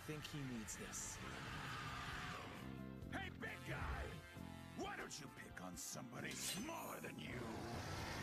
think he needs this. Hey, big guy! Why don't you pick on somebody smaller than you?